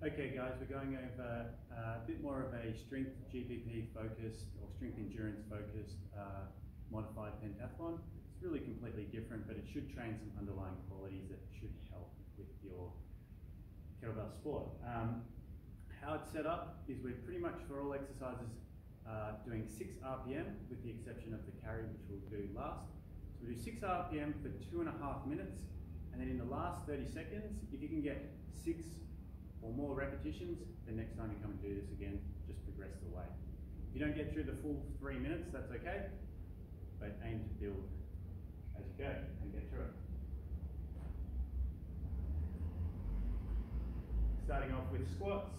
Okay guys, we're going over a bit more of a strength GPP focused or strength endurance focused modified pentathlon. It's really completely different, but it should train some underlying qualities that should help with your kettlebell sport. How it's set up is we're pretty much for all exercises doing 6 RPM with the exception of the carry, which we'll do last. So we do 6 RPM for 2.5 minutes, and then in the last 30 seconds, if you can get 6 or more repetitions, the next time you come and do this again, just progress the weight. If you don't get through the full 3 minutes, that's okay, but aim to build as you go and get through it. Starting off with squats.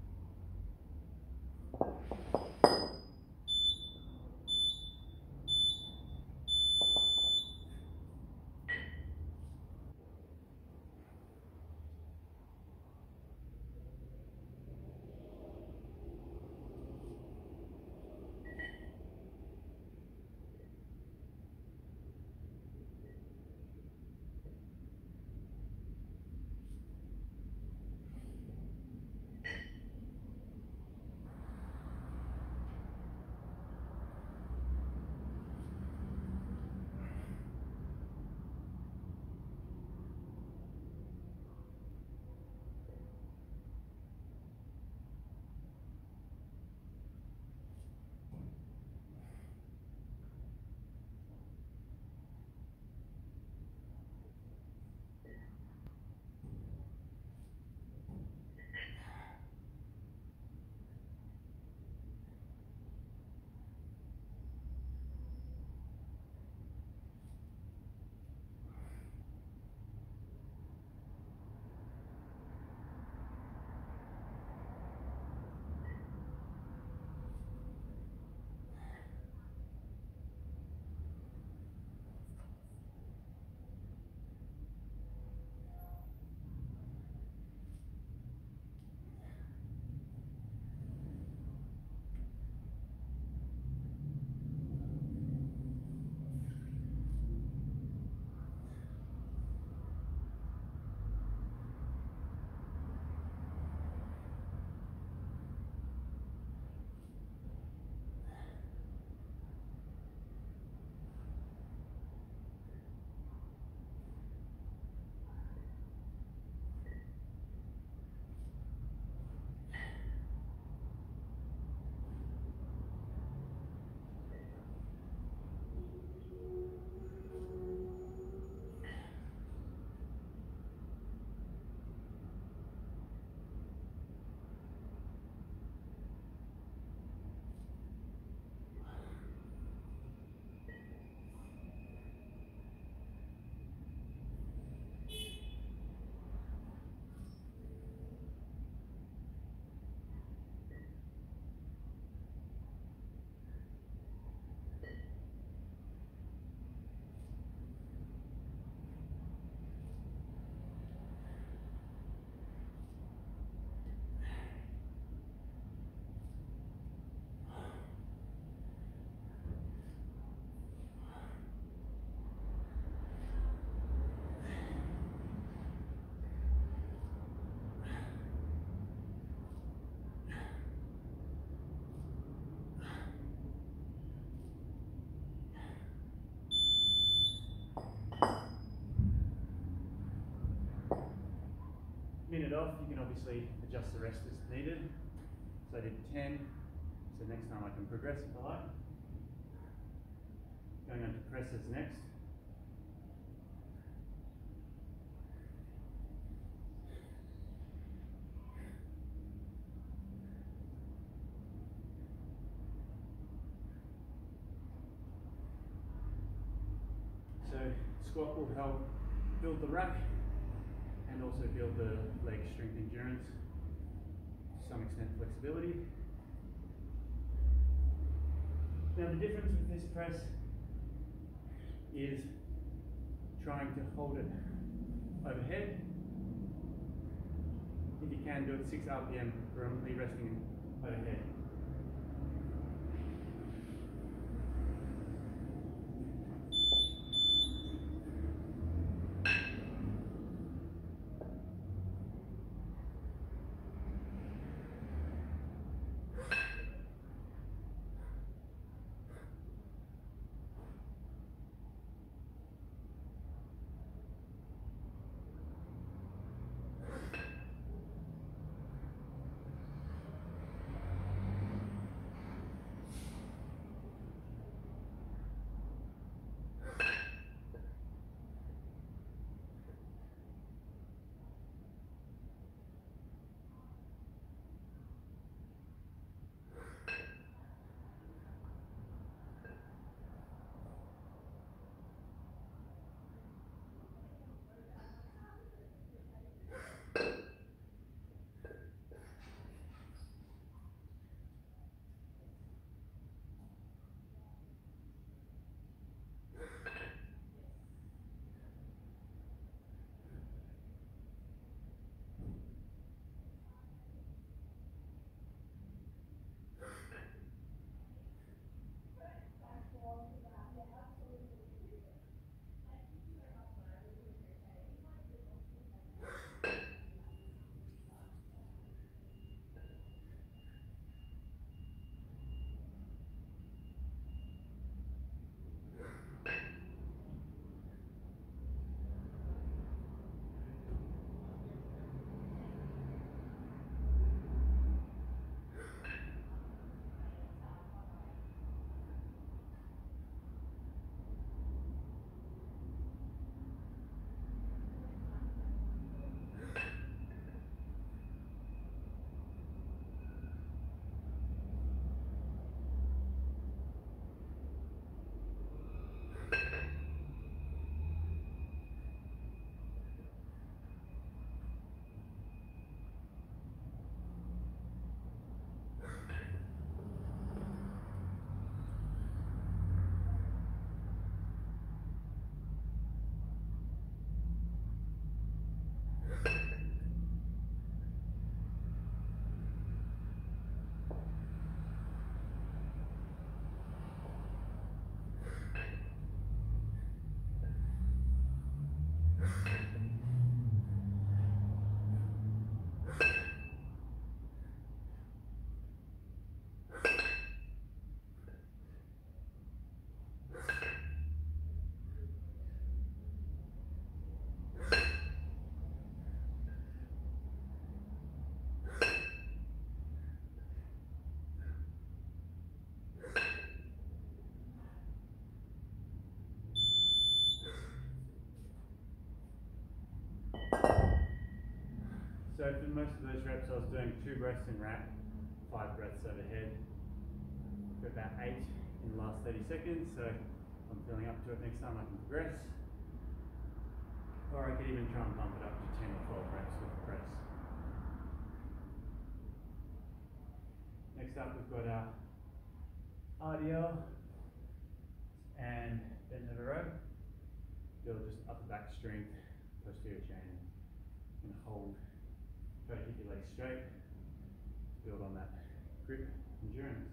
Minute off, you can obviously adjust the rest as needed. So I did 10, so next time I can progress if I like. Going on to presses next. So squat will help build the rack and also build the leg strength endurance, to some extent flexibility. Now the difference with this press is trying to hold it overhead. If you can, do it 6 RPM, permanently resting overhead. So for most of those reps, I was doing 2 breaths in wrap, 5 breaths overhead. For about 8 in the last 30 seconds, so if I'm feeling up to it next time, I can progress. Or I could even try and bump it up to 10 or 12 reps with the press. Next up, we've got our RDL and bent over row. Build just upper back strength, posterior chain, and hold. Try to keep your legs straight. Build on that grip endurance.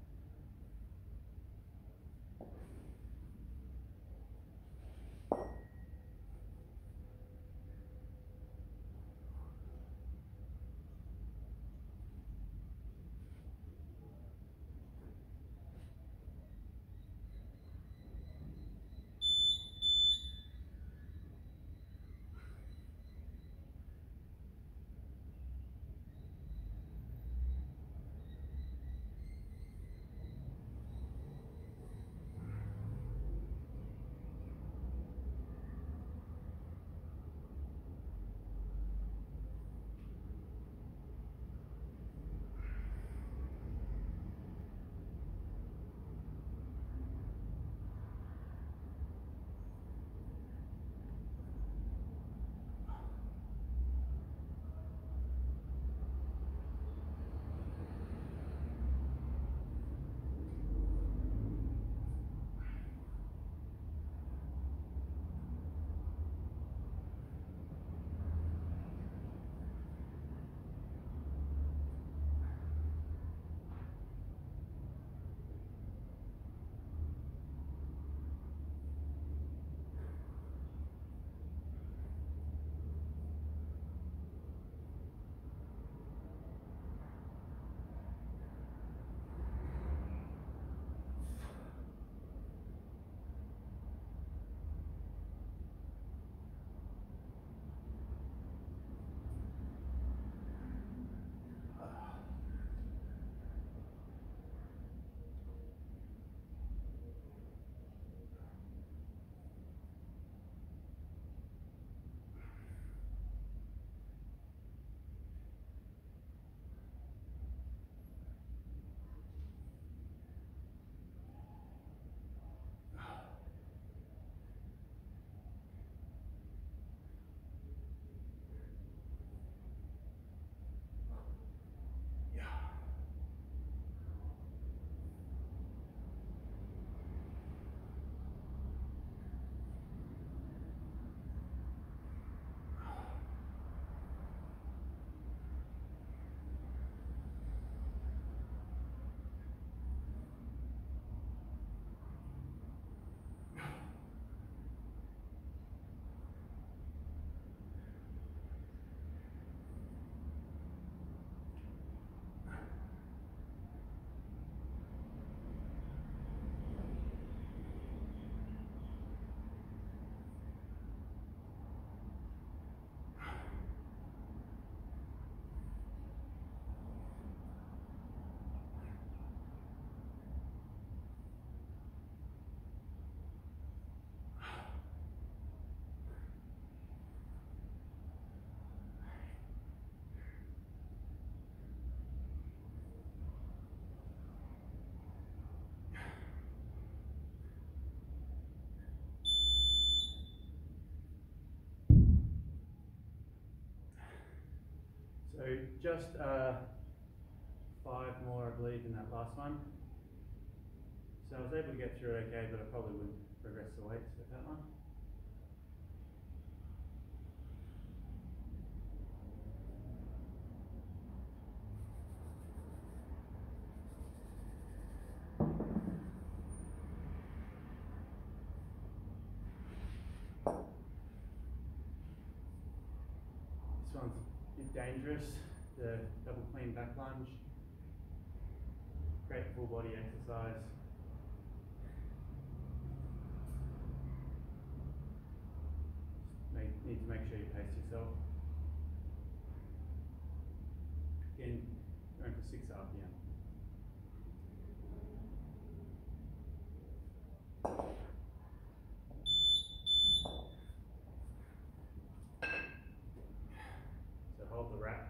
So just 5 more, I believe, in that last one. So I was able to get through it okay, but I probably wouldn't progress the weights with that one. This one's a bit dangerous, the double clean back lunge. Great full body exercise. Need to make sure you pace yourself. Again, going for 6 RPM. So hold the wrap.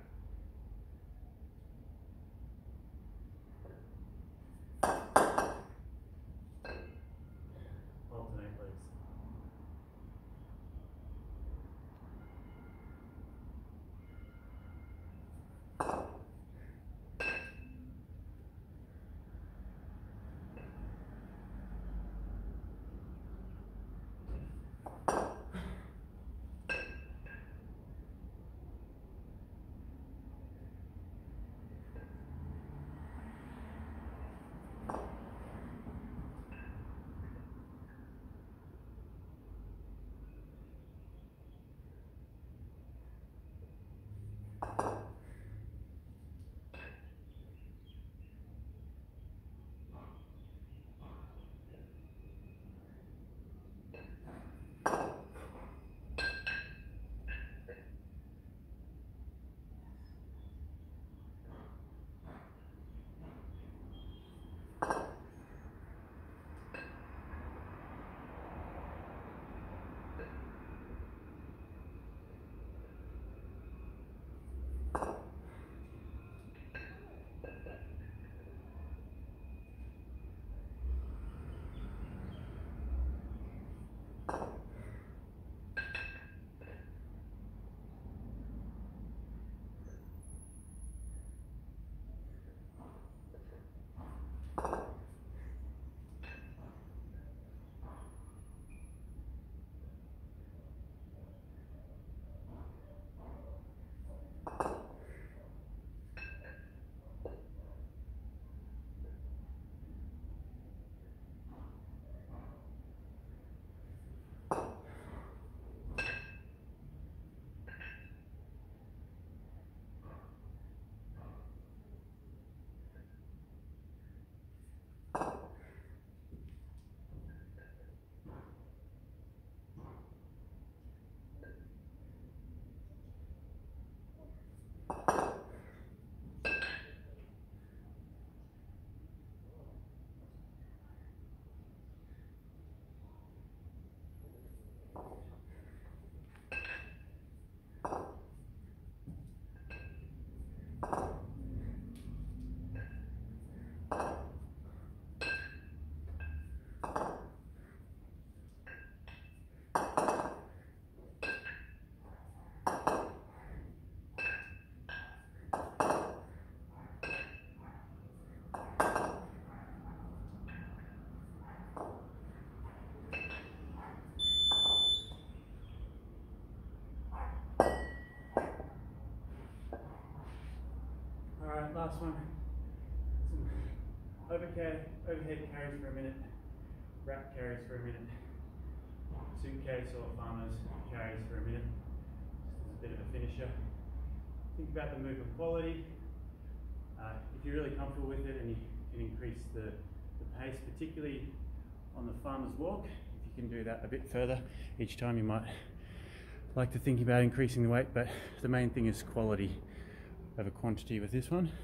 Last one, some overhead carries for a minute, wrap carries for a minute, suitcase or farmer's carries for a minute, just as a bit of a finisher. Think about the movement quality. If you're really comfortable with it and you can increase the pace, particularly on the farmer's walk, if you can do that a bit further each time, you might like to think about increasing the weight, but the main thing is quality over quantity with this one.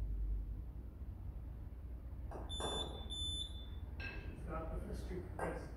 Start with the strength press.